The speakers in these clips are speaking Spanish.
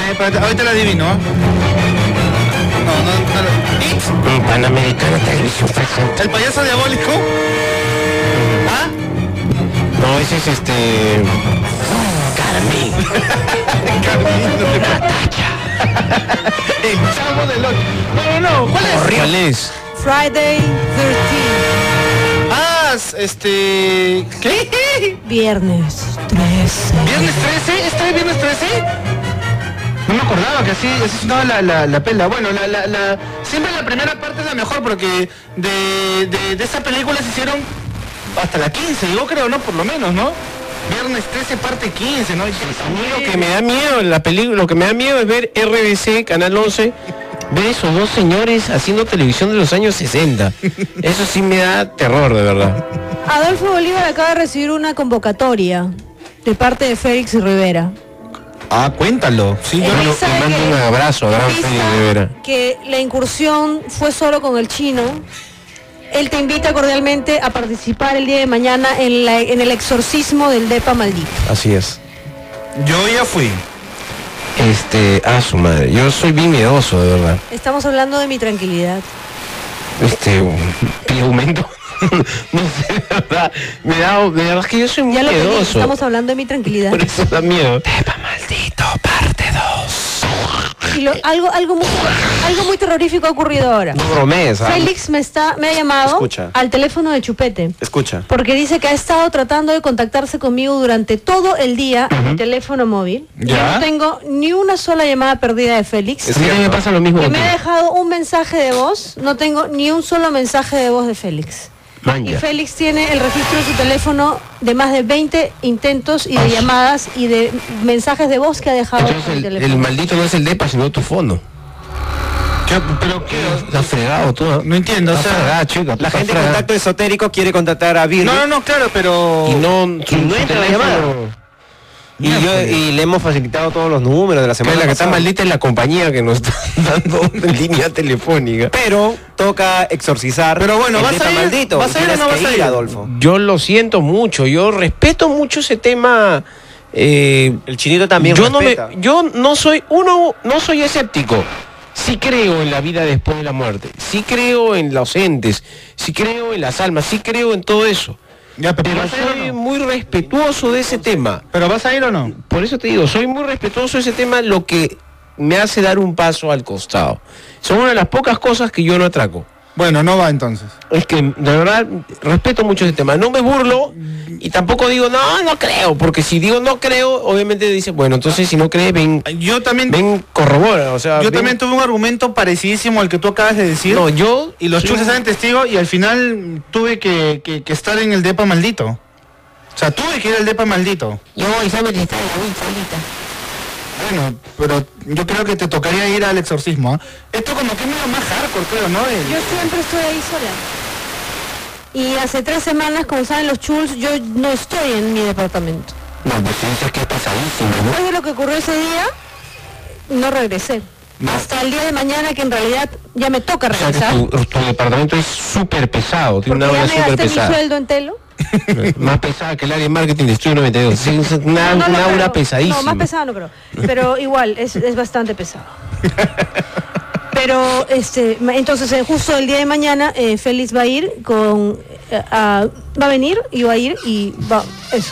ahorita la adivino, ¿eh? No. Panamericana Televisión presenta. ¿El payaso diabólico? ¿Ah? No, ese es Carmín. El Chavo del Ocho. No. ¿Cuál es? Friday 13. ¿Qué? Viernes 13. ¿Viernes 13? ¿Está el viernes 13? No me acordaba que así sonaba la pela. Bueno, siempre la primera parte es la mejor porque de esa película se hicieron hasta la 15, yo creo, ¿no? Por lo menos, ¿no? Viernes 13 parte 15, ¿no? Lo que me da miedo en la película, lo que me da miedo es ver RBC, Canal 11, ver esos dos señores haciendo televisión de los años 60. Eso sí me da terror, de verdad. Adolfo Bolívar acaba de recibir una convocatoria de parte de Félix Rivera. Ah, cuéntalo. Sí, yo Él Le sabe mando que- un abrazo a gran Félix Rivera. Que la incursión fue solo con el chino. Él te invita cordialmente a participar el día de mañana en el exorcismo del Depa maldito. Así es. yo ya fui. Su madre, yo soy bien miedoso, de verdad. Estamos hablando de mi tranquilidad. Pide aumento. No sé, de verdad. De verdad es que yo soy muy Ya lo pedí, miedoso. estamos hablando de mi tranquilidad. Por eso da miedo. Tepa maldito, parte 2. Y algo muy terrorífico ha ocurrido ahora. No bromees, ¿ah? Félix me ha llamado Escucha. al teléfono de Chupete. Escucha. Porque dice que ha estado tratando de contactarse conmigo durante todo el día en mi teléfono móvil. Ya. Yo no tengo ni una sola llamada perdida de Félix. A mí me pasa lo mismo Que contigo. me ha dejado un mensaje de voz, no tengo ni un solo mensaje de voz de Félix. Y Manja. Félix tiene el registro de su teléfono de más de 20 intentos y de llamadas y de mensajes de voz que ha dejado en el Entonces teléfono. el maldito no es el depa, sino tu fondo. ¿Pero qué? Está fregado tú. No entiendo, o Está sea... fregado, chico. La está gente de fregado. Contacto Esotérico quiere contactar a Virgo. No, claro, pero... Y no entra la llamada. Y le hemos facilitado todos los números de la semana La que está pasada. maldita es la compañía que nos está dando línea telefónica. Pero toca exorcizar. Pero bueno, el ¿vas Depa a ir? maldito. ¿Vas a ir o Tienes no vas que a ir? Adolfo? Yo lo siento mucho, yo respeto mucho ese tema. El chinito también yo respeta. no soy escéptico. Sí creo en la vida después de la muerte, sí creo en los entes, sí creo en las almas, sí creo en todo eso. Ya, pero Pero ¿vas a ir o soy no? muy respetuoso de ese tema. ¿Pero vas a ir o no? Por eso te digo, soy muy respetuoso de ese tema, lo que me hace dar un paso al costado. Son una de las pocas cosas que yo no atraco. Bueno, no va entonces. Es que de verdad respeto mucho ese tema. No me burlo y tampoco digo, no creo, porque si digo no creo, obviamente dice, bueno, entonces si no crees, ven, Yo también... corrobora. O sea, Yo ven. también tuve un argumento parecidísimo al que tú acabas de decir. No, yo... Y los soy chules un- saben testigo y al final tuve que estar en el depa maldito. O sea, tuve que ir al depa maldito. Yo voy, sabes que está en la solita. Bueno, pero yo creo que te tocaría ir al exorcismo, ¿ah? Esto como que es medio más hardcore, creo, ¿no? Yo siempre estoy ahí sola. Y hace 3 semanas, como saben los chuls, yo no estoy en mi departamento. No, pues eso que es pesadísimo, ¿no? Después de lo que ocurrió ese día, no regresé. Hasta el día de mañana, que en realidad ya me toca O sea, que regresar. tu departamento es súper pesado, tiene Porque una ya obra me súper gasté mi pesada. sueldo en telo. Más pesada que el área de marketing de Estudio 92. Sí, es una No, aura creo. pesadísima. No, más pesado no creo. Pero igual, es bastante pesado. Pero, entonces, justo el día de mañana, Félix va a ir con... va a venir y va a ir y va... Eso.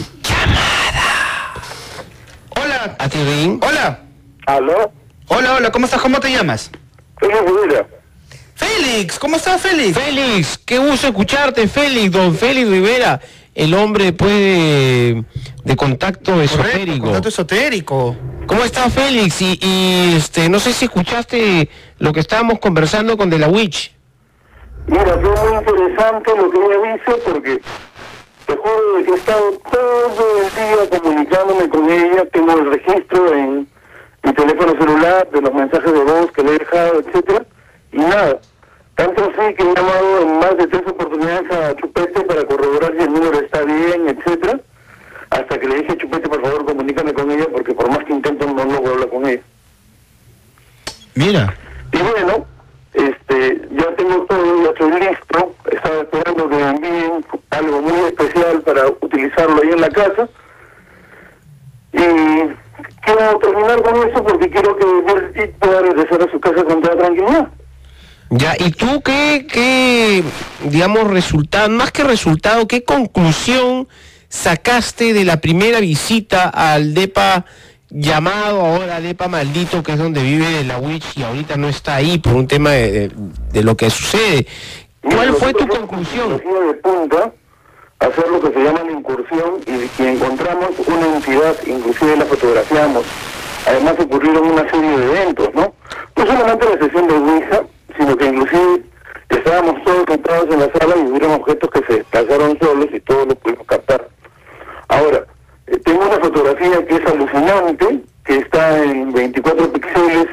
Hola. ¿A ti, Rin? Hola. ¿Aló? Hola, ¿cómo estás? ¿Cómo te llamas? Félix Rivera. Félix, ¿cómo estás, Félix? Félix, qué gusto escucharte, Félix, don Félix Rivera, el hombre después de contacto esotérico. Contacto esotérico. ¿Cómo está, Félix? Y no sé si escuchaste lo que estábamos conversando con De la Witch. Mira, fue muy interesante lo que ella dice porque te juro de que he estado todo el día comunicándome con ella, tengo el registro en mi teléfono celular de los mensajes de voz que le he dejado, etcétera, y nada. Tanto así que he llamado en más de 3 oportunidades a Chupete para corroborar si el número está bien, etcétera, hasta que le dije a Chupete, por favor, comunícame con ella porque por más que intento no logro hablar con ella. Mira. Y bueno, ya tengo todo, ya estoy listo, estaba esperando que me envíen algo muy especial para utilizarlo ahí en la casa. Y quiero quiero terminar con eso porque quiero que Birgit pueda regresar a su casa con toda tranquilidad. Ya, ¿y tú qué digamos, resultado, más que resultado, qué conclusión sacaste de la primera visita al depa llamado ahora depa maldito, que es donde vive la Witch y ahorita no está ahí por un tema de lo que sucede? ¿Cuál fue tu conclusión? De punta, hacer lo que se llama la incursión y encontramos una entidad, inclusive la fotografiamos. Además ocurrieron una serie de eventos, ¿no? No solamente la sesión de Ouija, sino que inclusive estábamos todos sentados en la sala y hubieron objetos que se desplazaron solos y todos los pudimos captar. Ahora, tengo una fotografía que es alucinante, que está en 24 píxeles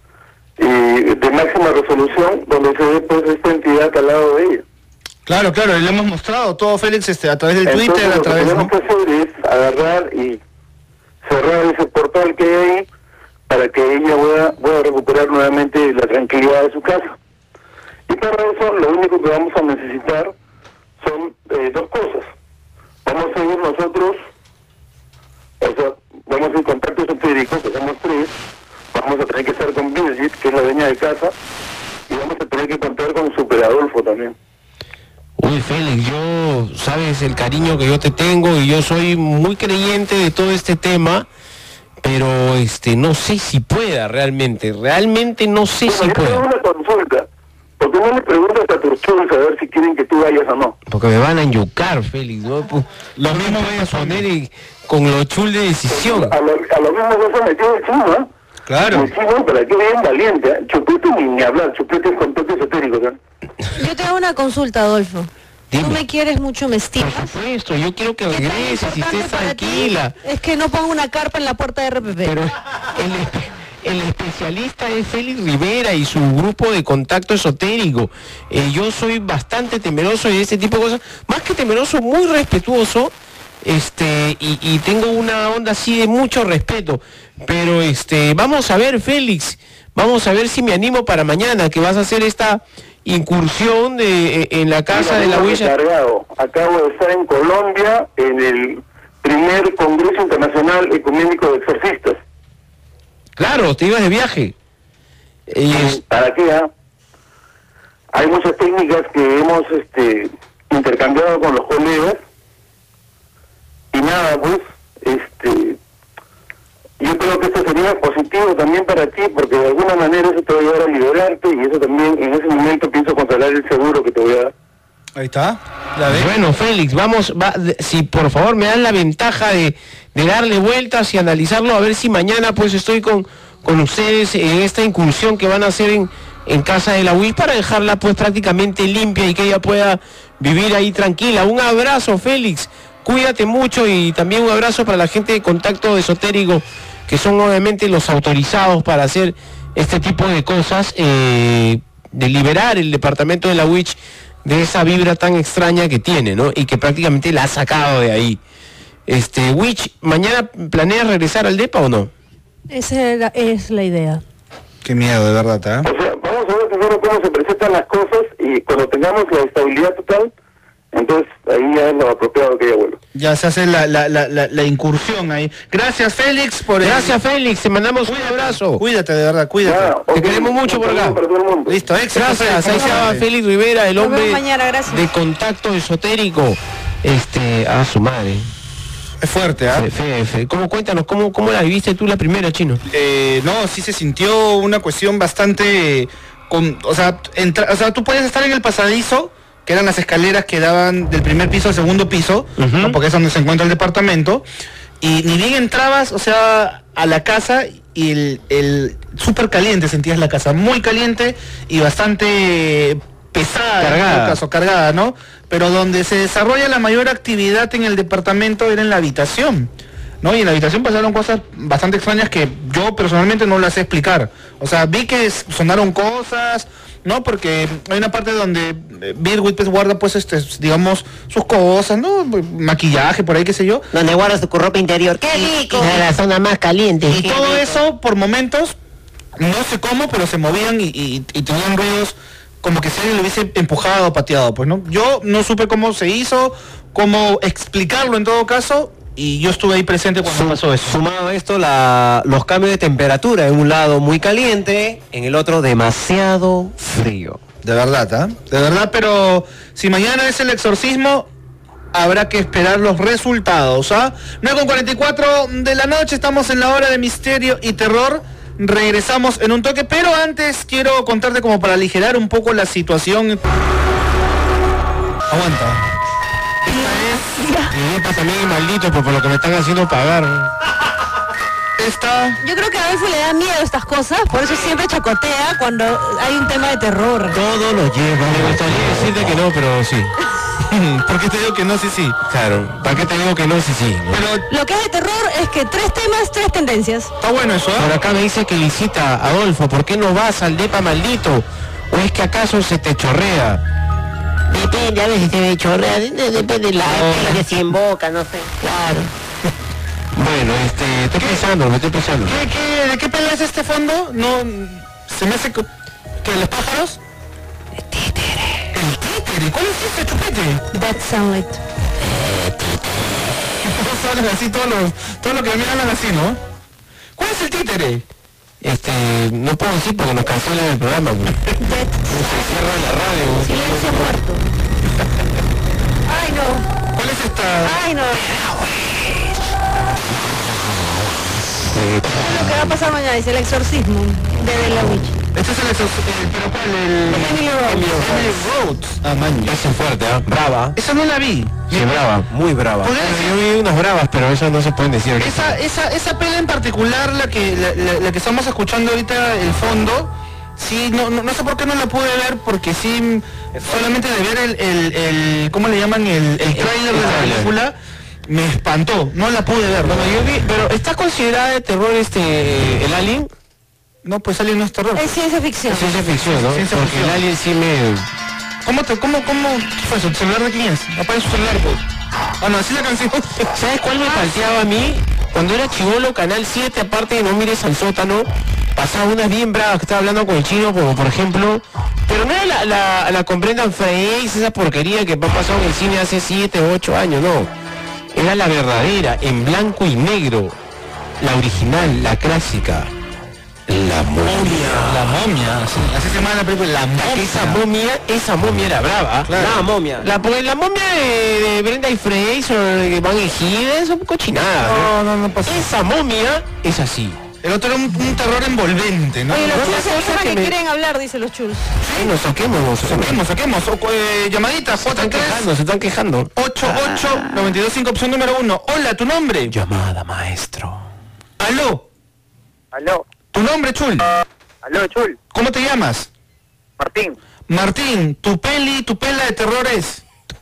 de máxima resolución, donde se ve pues esta entidad al lado de ella. Claro, le hemos mostrado todo, Félix, a través del Entonces, Twitter, a través lo que tenemos que hacer es agarrar y cerrar ese portal que hay ahí para que ella pueda recuperar nuevamente la tranquilidad de su casa. Y para eso lo único que vamos a necesitar son dos cosas. Vamos a ir nosotros, o sea, vamos a ir contacto esotérico, que somos 3, vamos a tener que estar con Birgit, que es la dueña de casa, y vamos a tener que contar con Super Adolfo también. Uy, Félix, yo, sabes el cariño que yo te tengo y yo soy muy creyente de todo este tema, pero no sé si pueda realmente no sé si Yo tengo pueda. una consulta. ¿Por qué no le preguntas a tus chulos a ver si quieren que tú vayas o no? Porque me van a enyucar, Félix, ¿no? Pues, lo mismo voy a poner con los chul de decisión. A lo mismo que se metió el chino, ¿eh? Claro. El chino, para que bien valiente, ¿eh? Chupete ni hablar, chupete es con toque esotérico, ¿eh? Yo te hago una consulta, Adolfo. Dime. Tú me quieres mucho, me Por estimas. supuesto, yo quiero que ¿Qué tan regreses y importante estés para ti tranquila. es que no ponga una carpa en la puerta de RPP? Pero el especialista es Félix Rivera y su grupo de contacto esotérico. Yo soy bastante temeroso de este tipo de cosas. Más que temeroso, muy respetuoso. Y tengo una onda así de mucho respeto. Pero vamos a ver, Félix. Vamos a ver si me animo para mañana, que vas a hacer esta incursión en la casa de la huella. Acabo de estar en Colombia en el primer Congreso Internacional Ecuménico de Exorcistas. Claro, te ibas de viaje. ¿Para qué? Hay muchas técnicas que hemos intercambiado con los colegas y nada, pues, yo creo que esto sería positivo también para ti, porque de alguna manera eso te va a ayudar a liberarte y eso también, en ese momento pienso controlar el seguro que te voy a dar. Ahí está. ¿La ves? Bueno, Félix, si por favor me dan la ventaja de darle vueltas y analizarlo, a ver si mañana pues estoy con ustedes en esta incursión que van a hacer en casa de la WIS para dejarla pues prácticamente limpia y que ella pueda vivir ahí tranquila. Un abrazo, Félix, cuídate mucho y también un abrazo para la gente de Contacto Esotérico, que son obviamente los autorizados para hacer este tipo de cosas, de liberar el departamento de la Witch de esa vibra tan extraña que tiene, ¿no? Y que prácticamente la ha sacado de ahí. Witch, ¿mañana planeas regresar al DEPA o no? Esa es la idea. Qué miedo, de verdad, ¿eh? O sea, vamos a ver primero cómo se presentan las cosas y cuando tengamos la estabilidad total, entonces ahí ya es lo apropiado que ella vuelva. Ya se hace la incursión ahí. Gracias, Félix, por Gracias, Félix, te mandamos un abrazo. Cuídate, de verdad, cuídate. Ya, Te ok, queremos mucho por acá. para todo el mundo. Listo, éxito. Gracias, ahí estaba Félix. Félix Rivera, el Nos hombre vemos mañana, gracias. de Contacto Esotérico. A su madre. Es fuerte, ¿ah? Cuéntanos, ¿cómo la viviste tú la primera, Chino? No, sí se sintió una cuestión bastante... o sea, tú puedes estar en el pasadizo, que eran las escaleras que daban del primer piso al segundo piso, ¿no? Porque es donde se encuentra el departamento, y ni bien entrabas, o sea, a la casa, y el súper caliente sentías la casa, muy caliente y bastante pesada, Cargada. en todo caso, cargada, ¿no? Pero donde se desarrolla la mayor actividad en el departamento era en la habitación, ¿no? Y en la habitación pasaron cosas bastante extrañas que yo personalmente no las sé explicar. O sea, vi que sonaron cosas, ¿no? Porque hay una parte donde Birgit pues guarda pues digamos sus cosas, ¿no? Maquillaje, por ahí, qué sé yo. Donde guardas tu ropa interior. ¡Qué rico! En la zona más caliente. Y todo eso, por momentos, no sé cómo, pero se movían y tenían ruidos como que si alguien lo hubiese empujado o pateado, pues, ¿no? Yo no supe cómo se hizo, cómo explicarlo en todo caso, y yo estuve ahí presente cuando pasó eso. Sumado a esto, los cambios de temperatura, en un lado muy caliente, en el otro demasiado frío. De verdad, ¿ah? De verdad, pero si mañana es el exorcismo, habrá que esperar los resultados, ¿ah? 9:44 de la noche, estamos en la hora de misterio y terror. Regresamos en un toque, pero antes quiero contarte como para aligerar un poco la situación. Aguanta. Y depa también maldito por lo que me están haciendo pagar. Yo creo que a Adolfo le da miedo estas cosas, por eso siempre chacotea cuando hay un tema de terror. Todo lo lleva. Me gustaría decirte que no, pero sí. ¿Por qué te digo que no? Sí, sí. Claro, ¿para qué te digo que no? Sí, sí. ¿No? Pero Lo que es de terror es que 3 temas, 3 tendencias. está bueno eso, Por ¿ah? acá me dice que visita Adolfo, ¿por qué no vas al depa maldito? ¿O es que acaso se te chorrea? Depende, a veces se me chorrea, depende de la pela que se invoca, no sé. Claro. Bueno, estoy pensando. ¿De qué pela es este fondo? No, se me hace que los pájaros. El títere. ¿Cuál es este chupete? That sound like... Todos hablan así, todos los que me hablan así, ¿no? ¿Cuál es el títere? No puedo decir porque nos cancelan el programa, güey. Se cierra la radio. Silencio muerto. Ay, no. ¿Cuál es esta? Ay, no. Lo que va a pasar mañana es el exorcismo de The Witch. Este es el pero ¿cuál? Emily Rhodes. Ah, man. Esa es fuerte, ¿ah? Brava. Esa no la vi. Sí, brava, muy brava. ¿Podría Yo vi unas bravas, pero esas no se pueden decir. Esa pela en particular, la que estamos escuchando ahorita, el fondo, sí, no sé por qué no la pude ver, porque sí, solamente de ver el ¿cómo le llaman? El trailer de la película, me espantó, no la pude ver. Bueno, yo vi, pero ¿está considerada de terror el Alien? No, pues Alien no es terror. Es ciencia ficción. Es ciencia ficción, ¿no? Ciencia Porque ficción. el Alien sí me... ¿Cómo qué fue eso? ¿El celular de quién es? Apaga su celular, pues. Ah, no, así la canción. ¿Sabes cuál me palteaba a mí? Cuando era chibolo, Canal 7, aparte de No Mires al Sótano, pasaba unas bien bravas que estaba hablando con el chino, como por ejemplo, pero no era la Comprendan Face, esa porquería que pasó en el cine hace 7 o 8 años, no. Era la verdadera, en blanco y negro, la original, la clásica. La momia. La momia, así se llama la película, la momia. Esa momia era brava. Claro. La momia. La momia de Brenda y Fraser, que van ejidas, es un cochinada. No pasa. Esa momia es así. El otro era un terror envolvente, ¿no? Oye, los No, chuls la se cosa quejan que que me- quieren hablar, dice los chuls. Nos saquemos. Saquemos. Llamadita, Se están J3 quejando. 88-925, opción número 1. Hola, ¿tu nombre? Llamada, maestro. Aló, Aló, ¿tu nombre, Chul? aló, Chul, ¿Cómo te llamas? Martín. Martín, tu pela de terror es...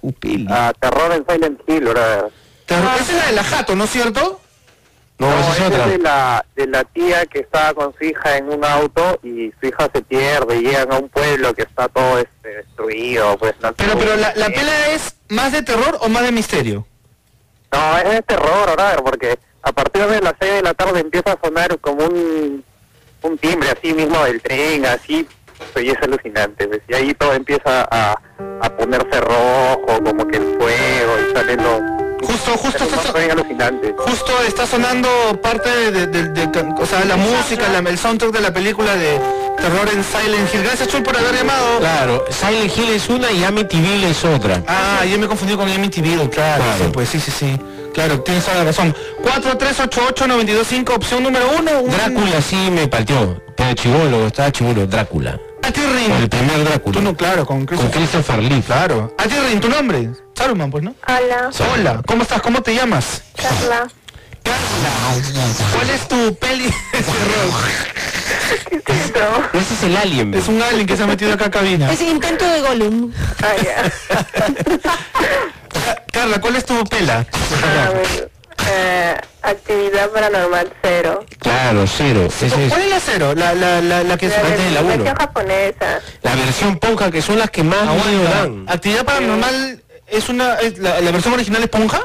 Terror en Silent Hill, ahora. Esa es la de la Jato, ¿no es cierto? No, esa es esa otra. es de la tía que estaba con su hija en un auto y su hija se pierde y llegan a un pueblo que está todo destruido, pues. No, Pero la pela es más de terror o más de misterio. No, es de terror, ahora, porque a partir de las 6 de la tarde empieza a sonar como un timbre así mismo del tren, así, y es alucinante, pues, y ahí todo empieza a ponerse rojo, como que el fuego, y salen los... Justo bien alucinante. Justo está sonando parte o sea, la música, el soundtrack de la película de terror en Silent Hill. Gracias, Chul, por haber llamado. Claro, Silent Hill es una y Amityville es otra. Ah, yo me confundí con Amityville, claro. Claro. Sí, pues sí. Claro, tienes toda la razón. 4388925, opción número 1. Drácula sí me palteó. Pero chibolo, estaba chibolo, Drácula. Atirrin. El primer Drácula. Tú no, claro, con Christopher Lee. Claro. Atirrin, ¿tu nombre? Saruman, pues, ¿no? Hola, Hola, ¿cómo estás? ¿Cómo te llamas? Carla. ¿Cuál es tu peli de terror? ¿Qué es eso? Ese es el Alien. Es un alien que se ha metido acá a cabina. Es intento de Gollum. Ah, ya. Carla, ¿cuál es tu pela? Actividad paranormal 0. Claro, cero. Ese es ¿Cuál es la cero? La que es antes de la 1. versión japonesa. la versión ponja, que son las que más miedo dan. Actividad paranormal es la versión original es Ponja.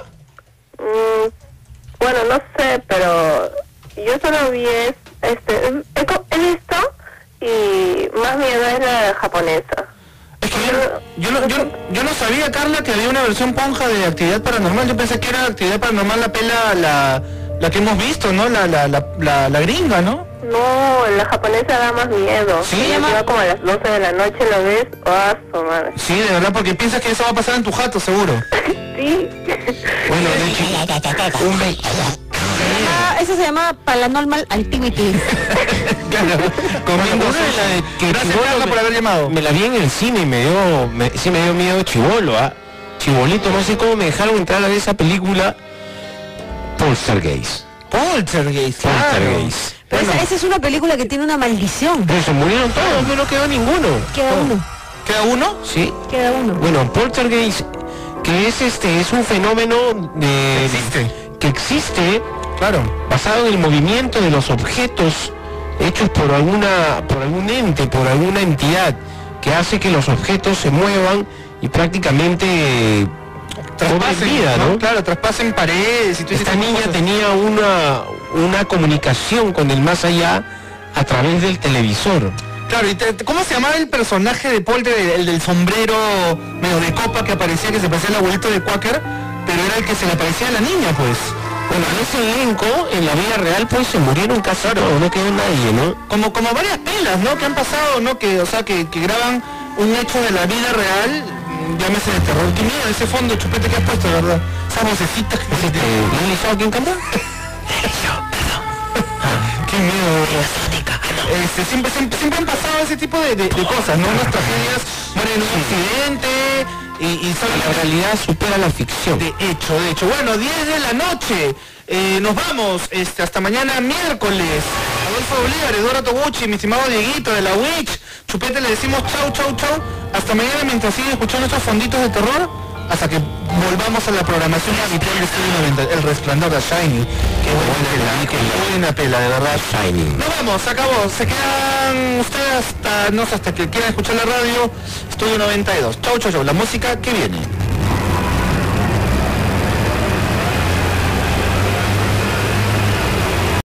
Bueno, no sé, pero yo solo vi he visto y más miedo es la japonesa. Es que yo no sabía, Carla, que había una versión ponja de Actividad Paranormal. Yo pensé que era Actividad Paranormal la pela, la que hemos visto, ¿no? La gringa, ¿no? No, la japonesa da más miedo. Sí, va como a las 12 de la noche, lo ves, su madre. Sí, de verdad, porque piensas que eso va a pasar en tu jato, seguro. Sí. Bueno, Eso se llama Paranormal Activity. claro, comiendo Gracias, Carla, por haber llamado. Me la vi en el cine y sí me dio miedo chibolo, ¿ah? Chibolito, no sé cómo me dejaron entrar a ver esa película. Poltergeist. Poltergeist, claro. Poltergeist. Pero esa es una película que tiene una maldición. Pero se murieron todos, no quedó ninguno. Queda uno. ¿Queda uno? Sí. Queda uno. Bueno, Poltergeist, que es un fenómeno que existe, claro, basado en el movimiento de los objetos hechos por algún ente, por alguna entidad, que hace que los objetos se muevan y prácticamente traspasen vida, ¿no? Claro, traspasen paredes y tú Esta niña tenía una comunicación con el más allá a través del televisor. Claro, ¿cómo se llamaba el personaje de Polter, el del sombrero medio de copa que aparecía, que se parecía al abuelito de Quaker, pero era el que se le parecía a la niña, pues? Bueno, en ese elenco, en la vida real, pues se murieron casi todos, no quedó nadie, ¿no? Como varias pelas, ¿no? Que han pasado, ¿no? Que graban un hecho de la vida real, llámese de terror. Qué miedo ese fondo, Chupete, que has puesto, ¿verdad? Esas vocecitas que se te... ¿Lili sabe quién canta? Qué miedo, ¿verdad? Siempre han pasado ese tipo de cosas, ¿no? Unas tragedias, mueren en un accidente y la realidad supera la ficción. De hecho. Bueno, 10 de la noche. Nos vamos hasta mañana miércoles. Adolfo Bolívar, Eduardo Toguchi, mi estimado Dieguito de la Witch. Chupete, le decimos chau. Hasta mañana mientras siguen escuchando estos fonditos de terror. Hasta que volvamos a la programación habitual de Estudio 90, El Resplandor de Shiny. Qué buena pela, de verdad. Shiny. Nos vamos, se acabó. Se quedan ustedes hasta que quieran escuchar la radio. Estudio 92. Chau. La música que viene.